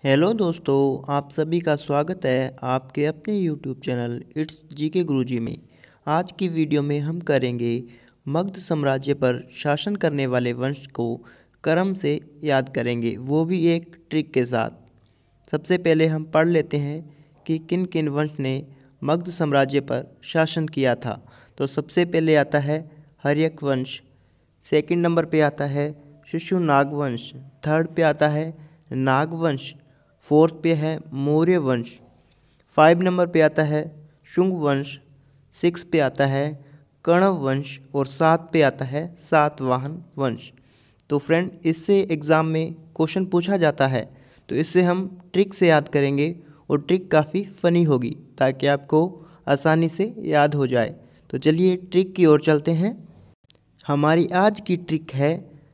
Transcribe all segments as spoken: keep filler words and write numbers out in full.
Hello दोस्तों, आप सभी का स्वागत है आपके अपने YouTube channel it's GK Guruji में। आज की वीडियो में हम करेंगे मगध साम्राज्य पर शासन करने वाले वंश को क्रम से याद करेंगे, वो भी एक ट्रिक के साथ। सबसे पहले हम पढ़ लेते हैं कि किन किन वंश ने मगध साम्राज्य पर शासन किया था। तो सबसे पहले आता है हर्यक वंश, सेकंड नंबर पे आता है शिशुनाग वंश, थर्ड पे आता है नाग वंश, फोर्थ पे है मौर्य वंश, फाइव नंबर पे आता है शुंग वंश, सिक्स पे आता है कण्व वंश और सात पे आता है सातवाहन वंश। तो फ्रेंड, इससे एग्ज़ाम में क्वेश्चन पूछा जाता है, तो इससे हम ट्रिक से याद करेंगे और ट्रिक काफ़ी फ़नी होगी ताकि आपको आसानी से याद हो जाए। तो चलिए ट्रिक की ओर चलते हैं। हमारी आज की ट्रिक है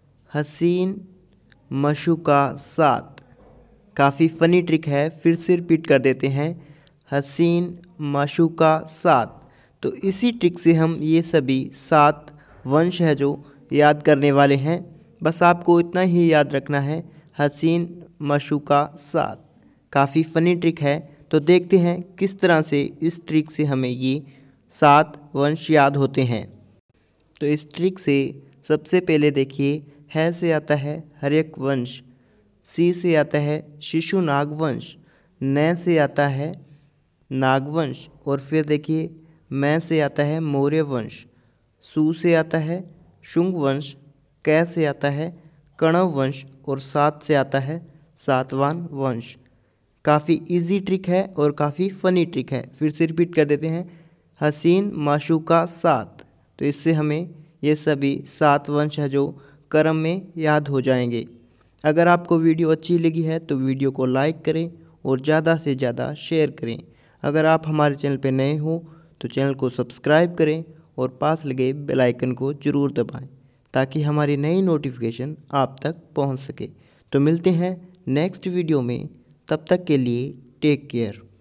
हसीन मशूका सात। काफ़ी फ़नी ट्रिक है, फिर से रिपीट कर देते हैं, हसीन मशूका सात। तो इसी ट्रिक से हम ये सभी सात वंश है जो याद करने वाले हैं। बस आपको इतना ही याद रखना है, हसीन मशूका सात। काफ़ी फ़नी ट्रिक है, तो देखते हैं किस तरह से इस ट्रिक से हमें ये सात वंश याद होते हैं। तो इस ट्रिक से सबसे पहले देखिए, है से आता है हर्यक वंश, सी से आता है शिशु नागवंश, न से आता है नागवंश और फिर देखिए मैं से आता है मौर्य वंश, सु से आता है शुंग वंश, कै से आता है कण्व वंश और सात से आता है सातवान वंश। काफ़ी इजी ट्रिक है और काफ़ी फ़नी ट्रिक है। फिर से रिपीट कर देते हैं, हसीन माशूका सात। तो इससे हमें ये सभी सात वंश है जो क्रम में याद हो जाएंगे। अगर आपको वीडियो अच्छी लगी है तो वीडियो को लाइक करें और ज़्यादा से ज़्यादा शेयर करें। अगर आप हमारे चैनल पर नए हो तो चैनल को सब्सक्राइब करें और पास लगे बेल आइकन को ज़रूर दबाएं ताकि हमारी नई नोटिफिकेशन आप तक पहुंच सके। तो मिलते हैं नेक्स्ट वीडियो में, तब तक के लिए टेक केयर।